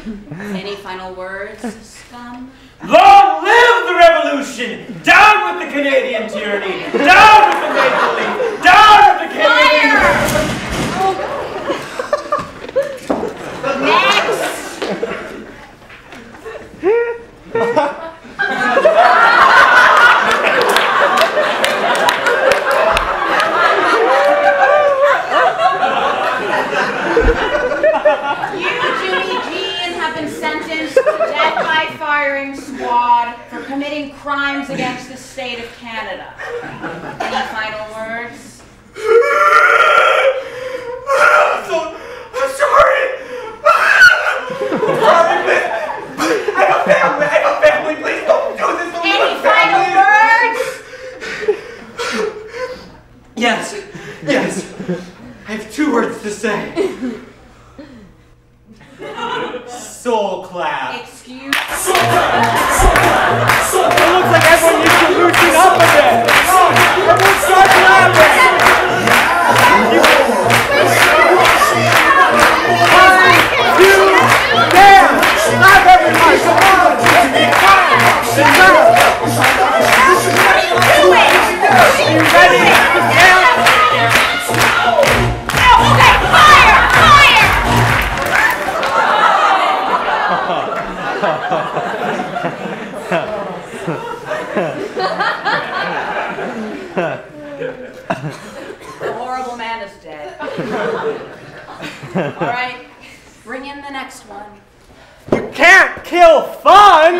Any final words, scum? Long live the revolution! Down with the Canadian tyranny! Down with the Maple Leaf! Down with the Canadian... Sentenced to death by firing squad for committing crimes against the state of Canada. Any final words? I'm sorry. I'm sorry, please. I have a family. Please don't do this. Any final words? Yes. I have 2 words to say. Soul clap. Excuse. Soul clap. It looks like everyone needs to loosen up a bit. Everyone start clapping. 1, 2, there. Clap everybody. Come on. You ready? Okay, fire! The horrible man is dead. All right, bring in the next one. You can't kill fun!